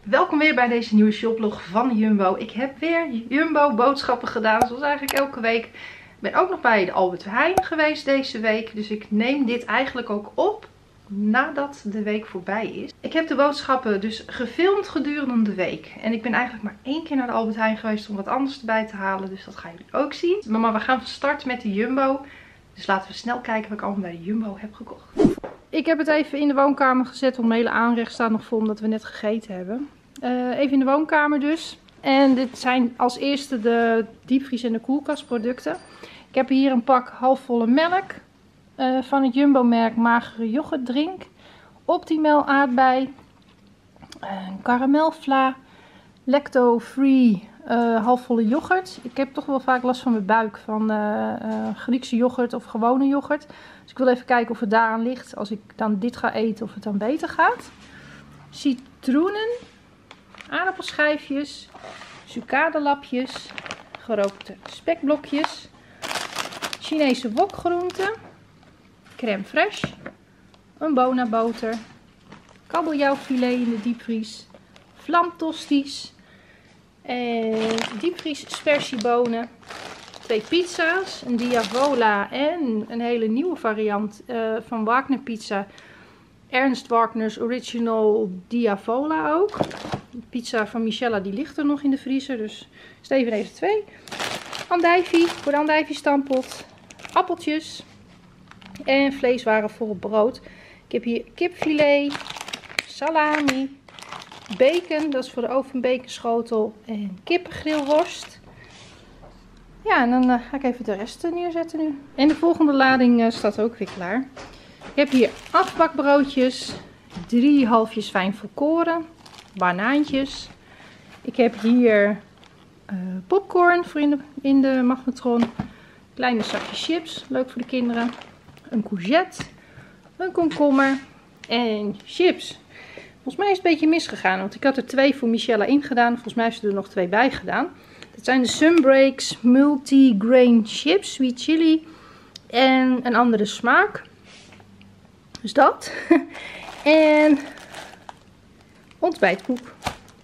Welkom weer bij deze nieuwe shoplog van Jumbo. Ik heb weer Jumbo boodschappen gedaan, zoals eigenlijk elke week. Ik ben ook nog bij de Albert Heijn geweest deze week. Dus ik neem dit eigenlijk ook op nadat de week voorbij is. Ik heb de boodschappen dus gefilmd gedurende de week. En ik ben eigenlijk maar 1 keer naar de Albert Heijn geweest om wat anders erbij te halen. Dus dat gaan jullie ook zien. Maar we gaan van start met de Jumbo. Dus laten we snel kijken wat ik allemaal bij de Jumbo heb gekocht. Ik heb het even in de woonkamer gezet, want mijn hele aanrecht staat nog vol omdat we net gegeten hebben. Even in de woonkamer dus. En dit zijn als eerste de diepvries- en de koelkastproducten. Ik heb hier een pak halfvolle melk van het Jumbo merk magere yoghurtdrink. Optimal aardbei. Karamelvla. Lacto-free halfvolle yoghurt. Ik heb toch wel vaak last van mijn buik van Griekse yoghurt of gewone yoghurt. Dus ik wil even kijken of het daaraan ligt. Als ik dan dit ga eten of het dan beter gaat. Citroenen. Aardappelschijfjes. Sucadelapjes. Gerookte spekblokjes. Chinese wokgroenten. Crème fraîche. Een bonaboter. Kabeljauwfilet in de diepvries. Vlamtosties. Diepvries spersiebonen. 2 pizza's. Een Diavola en een hele nieuwe variant van Wagner pizza. Ernst Wagner's Original Diavola ook. De pizza van Michella die ligt er nog in de vriezer. Dus Steven heeft er 2. Andijvie voor de andijvie stampot. Appeltjes. En vleeswaren voor het brood. Ik heb hier kipfilet. Salami. Bacon, dat is voor de ovenbaconschotel. En kippengrillworst. Ja, en dan ga ik even de rest neerzetten nu. En de volgende lading staat ook weer klaar. Ik heb hier afbakbroodjes. 3 halfjes fijn volkoren. Banaantjes. Ik heb hier popcorn voor in de magnetron. Kleine zakjes chips, leuk voor de kinderen. Een courgette. Een komkommer. En chips. Volgens mij is het een beetje misgegaan, want ik had er 2 voor Michella ingedaan. Volgens mij heeft ze er nog 2 bij gedaan. Dat zijn de Sunbreaks Multigrain Chips, Sweet Chili en een andere smaak. Dus dat. En ontbijtkoek.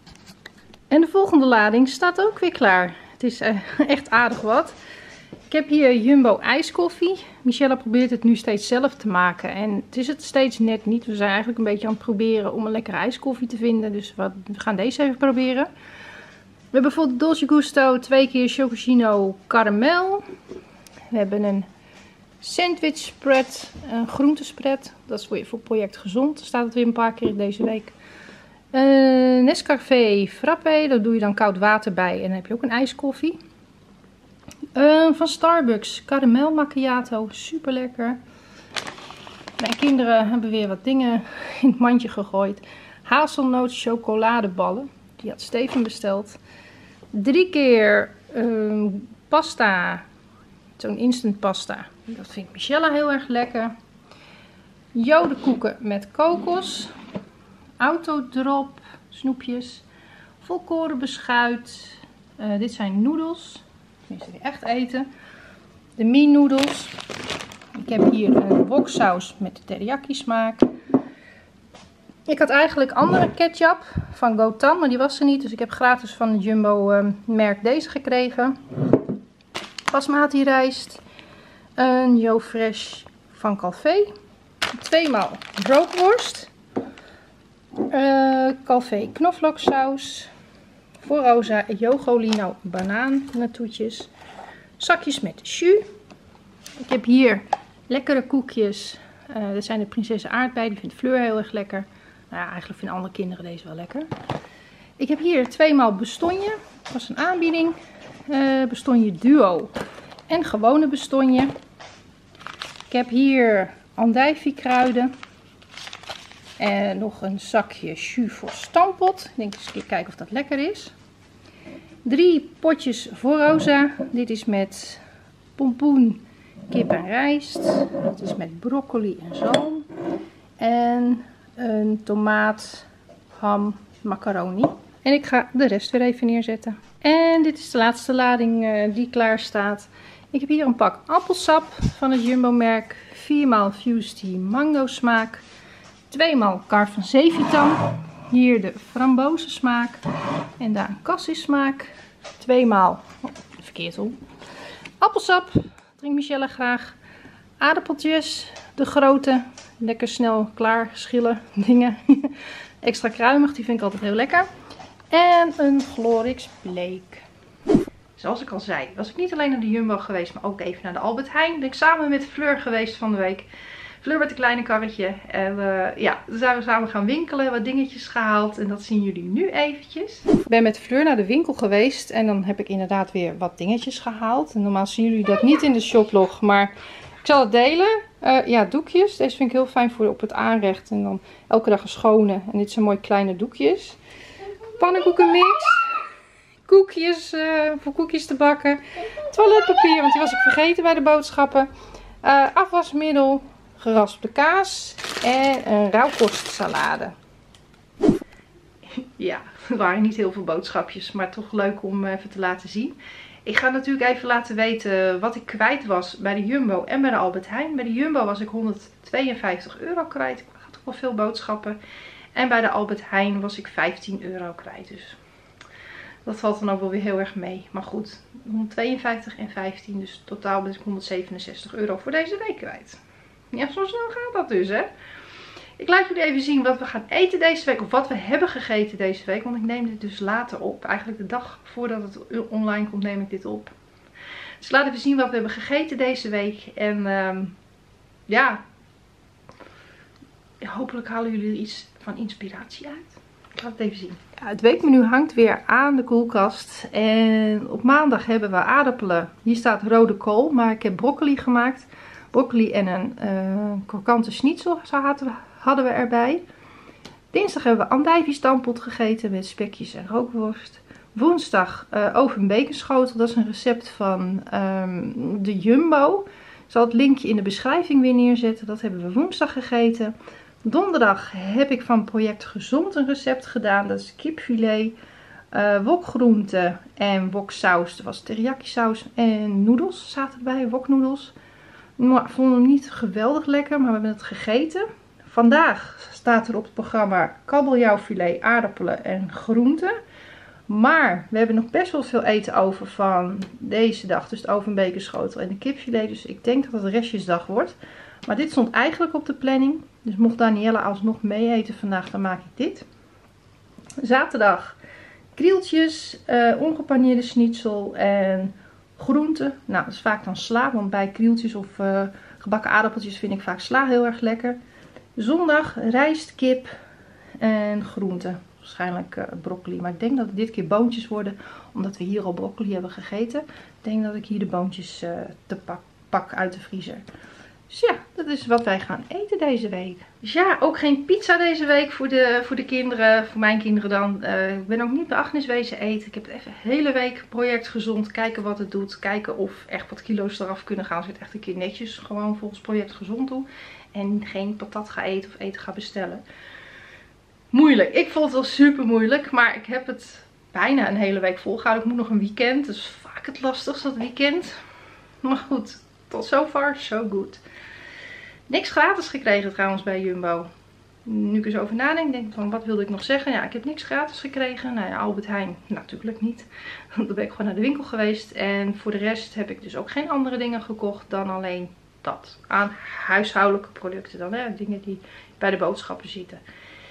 En de volgende lading staat ook weer klaar. Het is echt aardig wat. Ik heb hier Jumbo ijskoffie. Michella probeert het nu steeds zelf te maken. En het is het steeds net niet. We zijn eigenlijk een beetje aan het proberen om een lekkere ijskoffie te vinden. Dus we gaan deze even proberen. We hebben bijvoorbeeld Dolce Gusto 2 keer Chococino caramel. We hebben een sandwich spread, een groentespread. Dat is voor project gezond. Staat het weer een paar keer deze week. Nescafé frappé. Daar doe je dan koud water bij. En dan heb je ook een ijskoffie. Van Starbucks caramel macchiato. Super lekker. Mijn kinderen hebben weer wat dingen in het mandje gegooid. Hazelnoot chocoladeballen. Die had Steven besteld. 3 keer pasta. Zo'n instant pasta. Dat vindt Michella heel erg lekker. Jodenkoeken met kokos. Autodrop snoepjes. Volkoren beschuit. Dit zijn noedels. Tenminste weer echt eten. De mie noedels. Ik heb hier een woksaus met de teriyaki smaak. Ik had eigenlijk andere ketchup van Gotan, maar die was er niet. Dus ik heb gratis van het Jumbo merk deze gekregen. Basmati rijst. Een Yo Fresh van Calvé. 2 maal broodworst. Calvé knoflooksaus. Voor Rosa Yogolino banaannatoetjes. Zakjes met jus. Ik heb hier lekkere koekjes. Dat zijn de prinsessen aardbei. Die vindt Fleur heel erg lekker. Nou ja, eigenlijk vinden andere kinderen deze wel lekker. Ik heb hier 2 maal bestonje. Dat was een aanbieding. Bestonje duo. En gewone bestonje. Ik heb hier andijvie kruiden. En nog een zakje jus voor stampot. Ik denk eens een keer kijken of dat lekker is. 3 potjes voor Rosa. Dit is met pompoen, kip en rijst. Dat is met broccoli en zalm. En een tomaat, ham, macaroni. En ik ga de rest weer even neerzetten. En dit is de laatste lading die klaar staat. Ik heb hier een pak appelsap van het Jumbo merk. 4 maal Fusty mango smaak. 2 maal Carven Zeevitam. Hier de frambozen-smaak. En daar een cassissmaak. 2 maal. Oh, verkeerd om. Appelsap. Drinkt Michelle graag. Aardappeltjes. De grote. Lekker snel klaar schillen dingen. Extra kruimig. Die vind ik altijd heel lekker. En een Glorix Bleek. Zoals ik al zei, was ik niet alleen naar de Jumbo geweest, maar ook even naar de Albert Heijn. Ben ik samen met Fleur geweest van de week. Fleur met een kleine karretje. En ja, toen zijn we samen gaan winkelen, wat dingetjes gehaald. En dat zien jullie nu eventjes. Ik ben met Fleur naar de winkel geweest en dan heb ik inderdaad weer wat dingetjes gehaald. En normaal zien jullie dat niet in de shoplog, maar ik zal het delen. Ja, doekjes. Deze vind ik heel fijn voor op het aanrecht. En dan elke dag een schone. En dit zijn mooie kleine doekjes. Pannenkoekenmix. Koekjes voor koekjes te bakken. Toiletpapier, want die was ik vergeten bij de boodschappen. Afwasmiddel. Geraspte kaas. En een rauwkostsalade. Ja, er waren niet heel veel boodschapjes. Maar toch leuk om even te laten zien. Ik ga natuurlijk even laten weten wat ik kwijt was bij de Jumbo en bij de Albert Heijn. Bij de Jumbo was ik €152 kwijt. Ik had toch wel veel boodschappen. En bij de Albert Heijn was ik €15 kwijt. Dus dat valt dan ook wel weer heel erg mee. Maar goed, 152 en 15. Dus totaal ben ik €167 voor deze week kwijt. Ja, zo snel gaat dat dus, hè. Ik laat jullie even zien wat we gaan eten deze week. Of wat we hebben gegeten deze week. Want ik neem dit dus later op. Eigenlijk de dag voordat het online komt neem ik dit op. Dus laat even zien wat we hebben gegeten deze week. En ja, hopelijk halen jullie er iets van inspiratie uit. Ik ga het even zien. Ja, het weekmenu hangt weer aan de koelkast. En op maandag hebben we aardappelen. Hier staat rode kool. Maar ik heb broccoli gemaakt. Broccoli en een krokante schnitzel hadden we erbij. Dinsdag hebben we andijviestampot gegeten met spekjes en rookworst. Woensdag oven-baconschotel. Dat is een recept van de Jumbo. Ik zal het linkje in de beschrijving weer neerzetten. Dat hebben we woensdag gegeten. Donderdag heb ik van Project Gezond een recept gedaan. Dat is kipfilet, wokgroenten en woksaus. Er was teriyaki saus en noedels zaten erbij, woknoedels. Ik vond hem niet geweldig lekker, maar we hebben het gegeten. Vandaag staat er op het programma kabeljauwfilet, aardappelen en groenten. Maar we hebben nog best wel veel eten over van deze dag. Dus de oven-baconschotel en de kipfilet. Dus ik denk dat het restjesdag wordt. Maar dit stond eigenlijk op de planning. Dus mocht Danielle alsnog mee eten vandaag, dan maak ik dit. Zaterdag krieltjes, ongepaneerde schnitzel en groenten. Nou, dat is vaak dan sla. Want bij krieltjes of gebakken aardappeltjes vind ik vaak sla heel erg lekker. Zondag rijst, kip en groenten. Waarschijnlijk broccoli. Maar ik denk dat het dit keer boontjes worden. Omdat we hier al broccoli hebben gegeten. Ik denk dat ik hier de boontjes te pak uit de vriezer. Dus ja, dat is wat wij gaan eten deze week. Dus ja, ook geen pizza deze week voor de kinderen. Voor mijn kinderen dan. Ik ben ook niet bij Agnes wezen eten. Ik heb het even de hele week Project Gezond. Kijken wat het doet. Kijken of echt wat kilo's eraf kunnen gaan. Als ik het echt een keer netjes gewoon volgens Project Gezond doe. En geen patat ga eten of eten ga bestellen. Moeilijk. Ik vond het wel super moeilijk. Maar ik heb het bijna een hele week volgehouden. Ik moet nog een weekend. Dus vaak het lastigste dat weekend. Maar goed. Tot zover, so good. Niks gratis gekregen trouwens bij Jumbo. Nu ik er zo over nadenk, denk ik van wat wilde ik nog zeggen. Ja, ik heb niks gratis gekregen. Nou ja, Albert Heijn natuurlijk niet. Dan ben ik gewoon naar de winkel geweest. En voor de rest heb ik dus ook geen andere dingen gekocht dan alleen dat. Aan huishoudelijke producten dan. Hè? Dingen die bij de boodschappen zitten.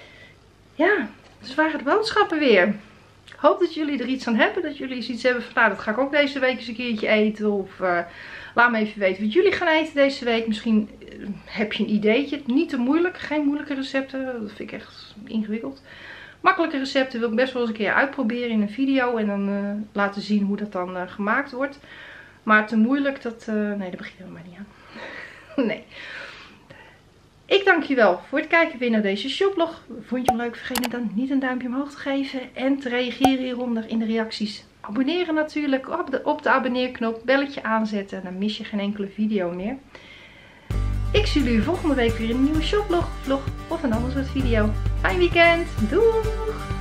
Ja, dus waren de boodschappen weer. Ik hoop dat jullie er iets aan hebben. Dat jullie iets hebben van nou, dat ga ik ook deze week eens een keertje eten. Of laat me even weten wat jullie gaan eten deze week. Misschien heb je een ideetje. Niet te moeilijk. Geen moeilijke recepten. Dat vind ik echt ingewikkeld. Makkelijke recepten wil ik best wel eens een keer uitproberen in een video. En dan laten zien hoe dat dan gemaakt wordt. Maar te moeilijk, nee, daar beginnen we maar niet aan. Nee. Ik dank je wel voor het kijken weer naar deze shoplog. Vond je hem leuk? Vergeet dan niet een duimpje omhoog te geven. En te reageren hieronder in de reacties. Abonneren natuurlijk op de abonneerknop. Belletje aanzetten. Dan mis je geen enkele video meer. Ik zie jullie volgende week weer in een nieuwe shoplog, vlog of een ander soort video. Fijn weekend. Doei!